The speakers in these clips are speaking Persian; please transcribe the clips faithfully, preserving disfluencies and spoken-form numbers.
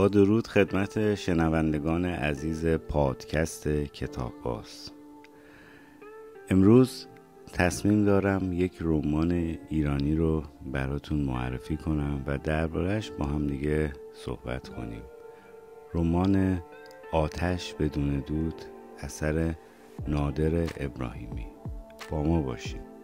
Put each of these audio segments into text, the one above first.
با درود خدمت شنوندگان عزیز پادکست کتاب باز. امروز تصمیم دارم یک رمان ایرانی رو براتون معرفی کنم و درباره‌اش با هم دیگه صحبت کنیم. رمان آتش بدون دود اثر نادر ابراهیمی. با ما باشید.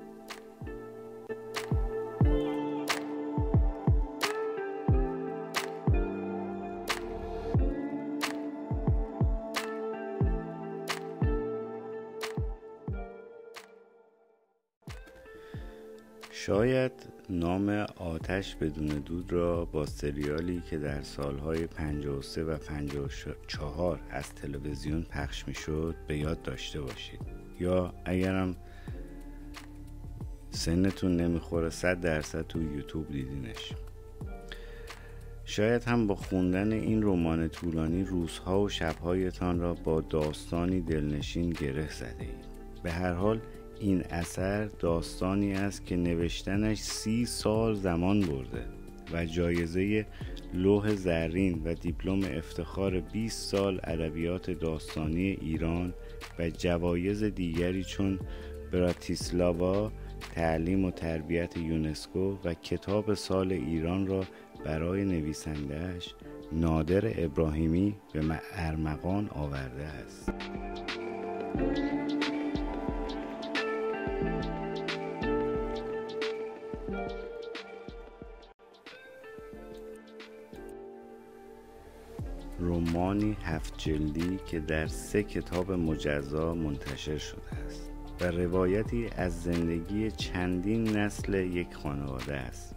شاید نام آتش بدون دود را با سریالی که در سالهای پنجاه و سه و پنجاه و چهار از تلویزیون پخش می شد به یاد داشته باشید، یا اگرم سنتون نمیخوره صد درصد تو یوتیوب دیدینش. شاید هم با خوندن این رمان طولانی روزها و شبهایتان را با داستانی دلنشین گره زده اید. به هر حال این اثر داستانی است که نوشتنش سی سال زمان برده و جایزه لوح زرین و دیپلم افتخار بیست سال ادبیات داستانی ایران و جوایز دیگری چون براتیسلاوا تعلیم و تربیت یونسکو و کتاب سال ایران را برای نویسنده‌اش نادر ابراهیمی به ارمغان آورده است. رمانی هفت جلدی که در سه کتاب مجزا منتشر شده است و روایتی از زندگی چندین نسل یک خانواده است.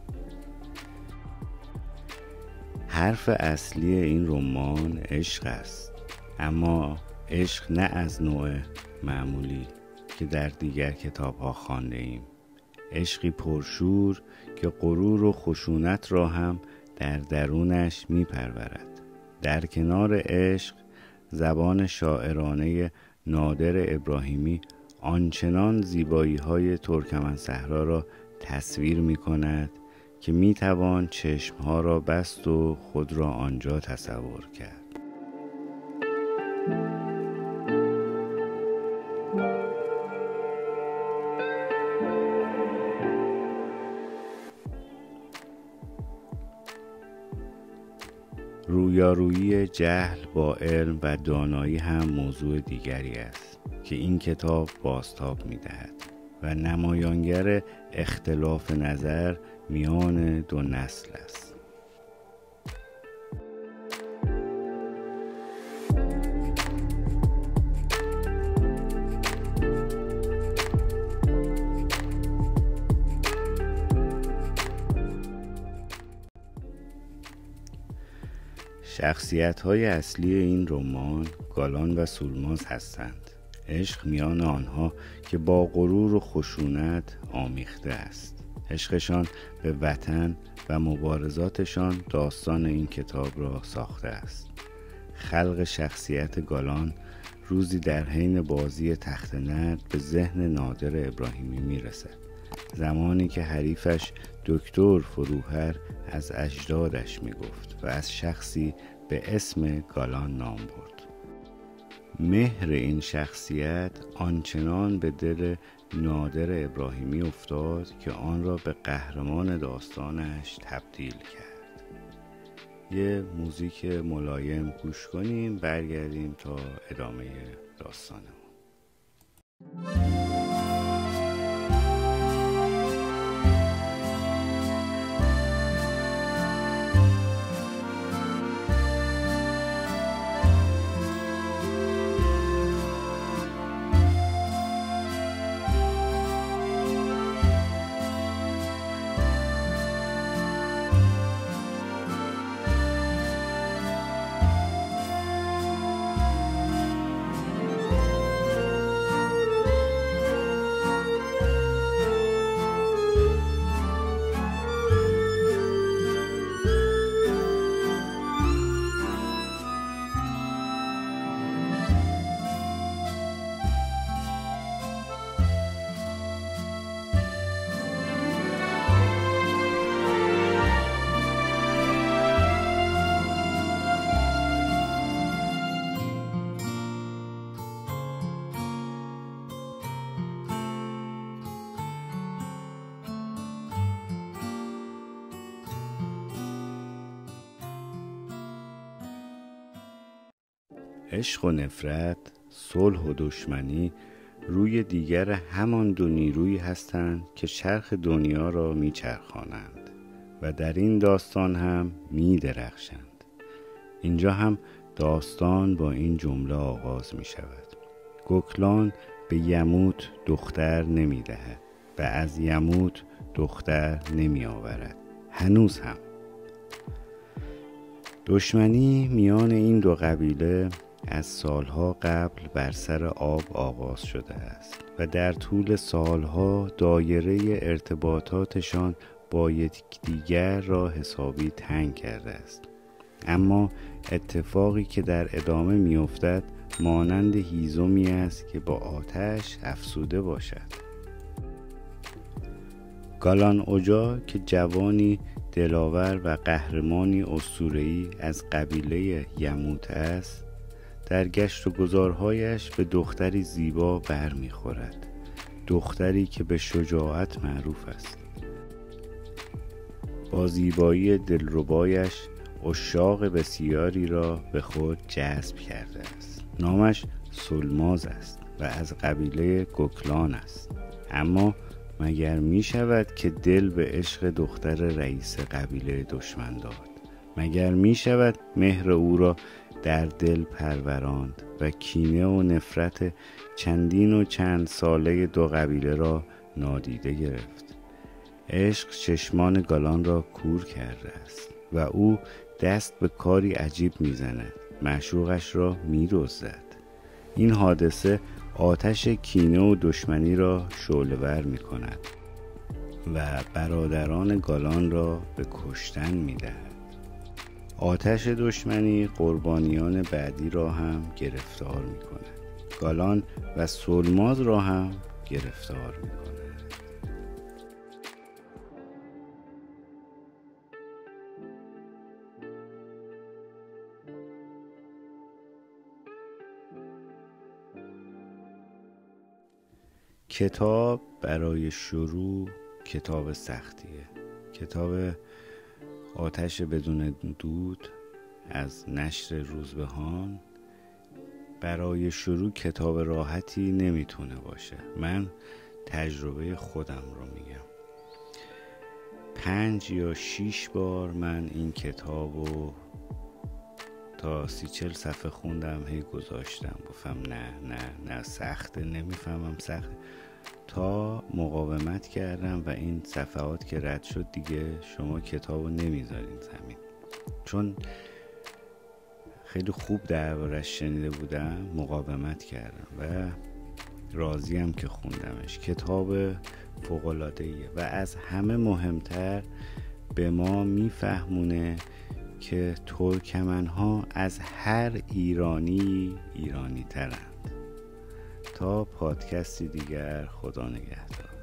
حرف اصلی این رمان عشق است، اما عشق نه از نوع معمولی که در دیگر کتاب ها خوانده ایم. عشقی پرشور که غرور و خشونت را هم در درونش می پرورد. در کنار عشق، زبان شاعرانه نادر ابراهیمی آنچنان زیبایی های ترکمن صحرا را تصویر می کند که می توان چشم ها را بست و خود را آنجا تصور کرد. رویارویی جهل با علم و دانایی هم موضوع دیگری است که این کتاب بازتاب می‌دهد و نمایانگر اختلاف نظر میان دو نسل است. شخصیت‌های اصلی این رمان گالان و سولماز هستند. عشق میان آنها که با غرور و خشونت آمیخته است. عشقشان به وطن و مبارزاتشان داستان این کتاب را ساخته است. خلق شخصیت گالان روزی در حین بازی تخت نرد به ذهن نادر ابراهیمی میرسد، زمانی که حریفش دکتر فروهر از اجدادش میگفت و از شخصی به اسم گالان نام برد. مهر این شخصیت آنچنان به دل نادر ابراهیمی افتاد که آن را به قهرمان داستانش تبدیل کرد. یه موزیک ملایم گوش کنیم، برگردیم تا ادامه داستانمون. عشق و نفرت، صلح و دشمنی روی دیگر همان دو نیرویی هستند که چرخ دنیا را میچرخانند و در این داستان هم میدرخشند. اینجا هم داستان با این جمله آغاز می شود: گوکلان به یموت دختر نمی دهد و از یموت دختر نمی آورد. هنوز هم دشمنی میان این دو قبیله از سالها قبل بر سر آب آغاز شده است و در طول سالها دایره ارتباطاتشان با یکدیگر را حسابی تنگ کرده است. اما اتفاقی که در ادامه میافتد مانند هیزمی است که با آتش افسوده باشد. گالان اوجا که جوانی دلاور و قهرمانی اسطوره‌ای از قبیله یموت است، در گشت و گذارهایش به دختری زیبا بر میخورد، دختری که به شجاعت معروف است. با زیبایی دلربایش عشاق بسیاری را به خود جذب کرده است. نامش سولماز است و از قبیله گوکلان است. اما مگر می شود که دل به عشق دختر رئیس قبیله دشمن داد؟ مگر می شود مهر او را در دل پروراند و کینه و نفرت چندین و چند ساله دو قبیله را نادیده گرفت؟ عشق چشمان گالان را کور کرده است و او دست به کاری عجیب میزند، معشوقش را می‌دزدد. این حادثه آتش کینه و دشمنی را شعله‌ور می‌کند و برادران گالان را به کشتن می‌دهد. آتش دشمنی قربانیان بعدی را هم گرفتار می‌کند. گالان و سولماز را هم گرفتار می‌کند. کتاب برای شروع کتاب سختیه. کتاب آتش بدون دود از نشر روزبهان برای شروع کتاب راحتی نمیتونه باشه. من تجربه خودم رو میگم. پنج یا شیش بار من این کتاب رو تا سی چل صفحه خوندم، هی گذاشتم، گفتم نه نه نه سخته، نمیفهمم سخته، تا مقاومت کردم و این صفحات که رد شد دیگه شما کتابو نمیذارین زمین. چون خیلی خوب دربارش شنیده بودم مقاومت کردم و راضیم که خوندمش. کتاب فوق‌العاده‌ایه و از همه مهمتر به ما میفهمونه که ترکمن‌ها از هر ایرانی ایرانی ترند. تا پادکستی دیگر، خدا نگهدار.